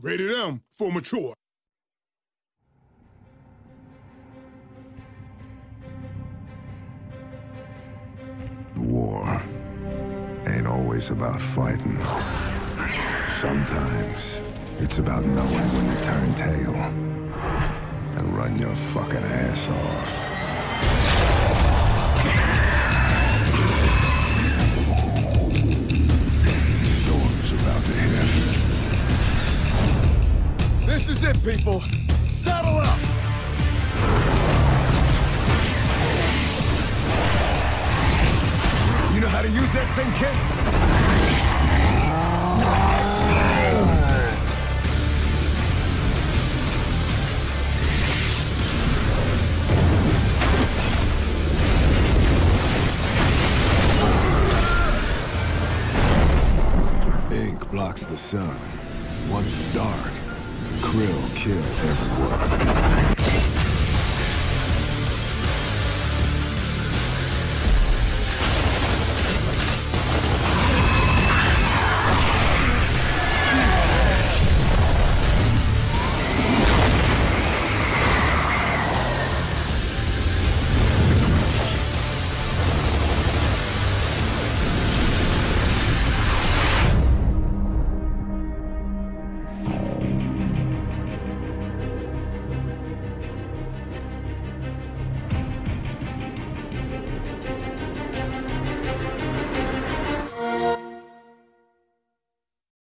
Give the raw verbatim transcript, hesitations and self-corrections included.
Rated M for mature. War ain't always about fighting. Sometimes it's about knowing when to turn tail and run your fucking ass off. Storm's about to hit. This is it, people. Saddle up! You know how to use that thing, kid? Ink blocks the sun. Once it's dark, krill kill everyone.